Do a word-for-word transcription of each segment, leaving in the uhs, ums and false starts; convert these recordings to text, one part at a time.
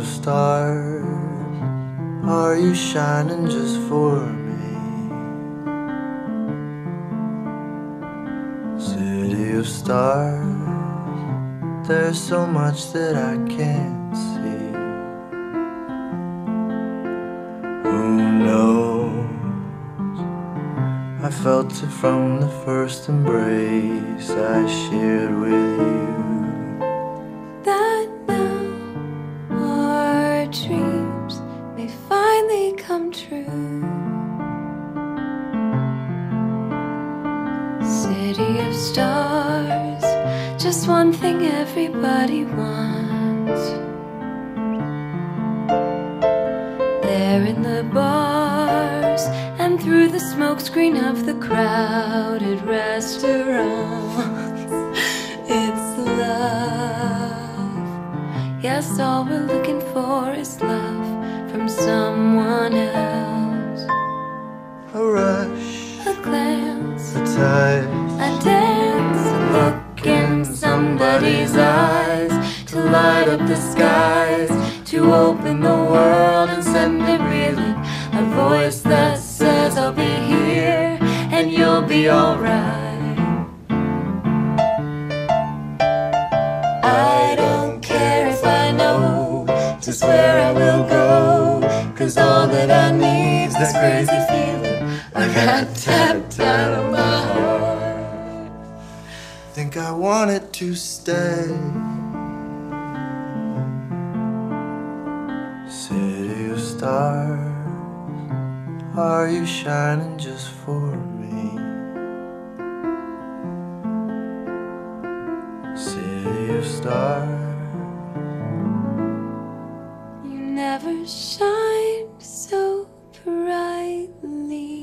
of stars, are you shining just for me? City of stars, there's so much that I can't see. Who knows? I felt it from the first embrace I shared with you. That now our dreams may finally come true. City of stars, just one thing everybody wants. There in the bars and through the smokescreen of the crowded restaurants, it's love. Yes, all we're looking for is love from someone else. A rush, A glance, a touch, a dance, a look in somebody's eyes, to light up the skies, to open the world and send it reeling. A voice that says I'll be here and you'll be alright. I don't care if I know just where I will go, 'cause all that I need's this crazy feeling I got tapped out of my heart. think I want it to stay. City of stars, are you shining just for me? City of stars, You never shine so brightly.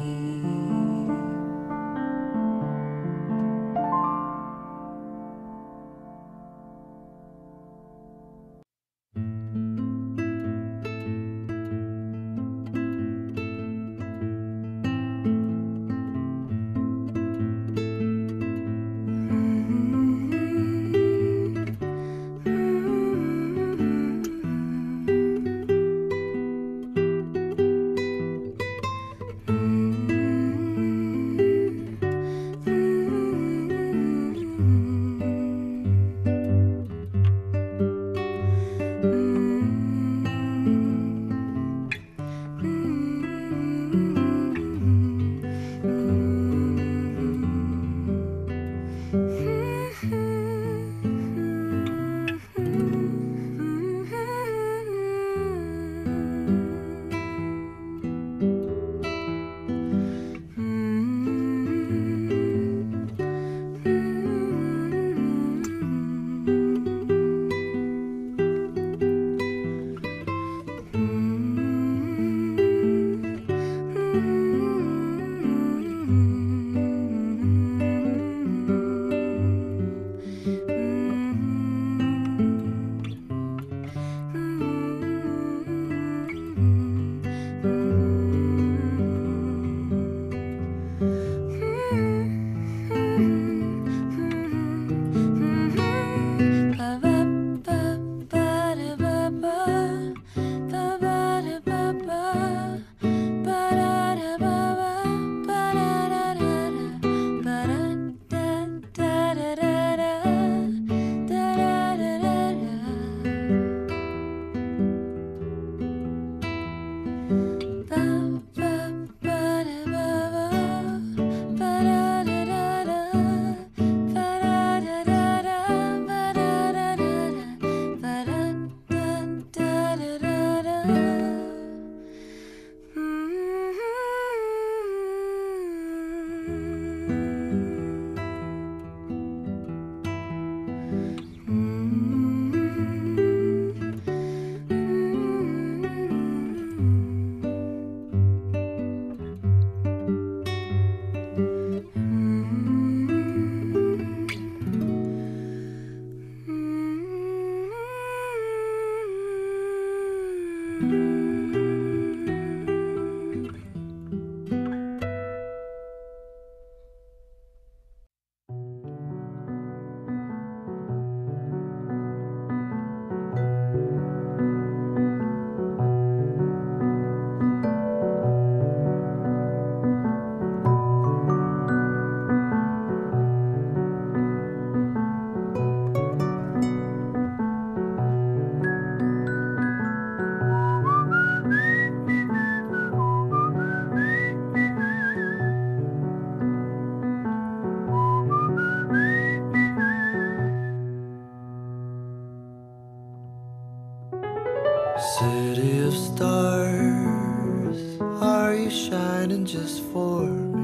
shining just for me?